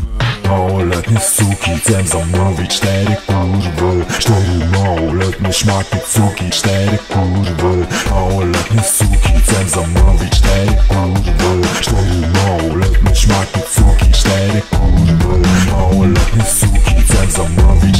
Małoletnie suki chcę zamówić 4 kurwy, 4 małoletnie szmaty cuki, 4 kurwy. Małoletnie suki chcę zamówić 4 kurwy, 4 małoletnie szmaty cuki, 4 kurwy. Małoletnie suki chcę zamówić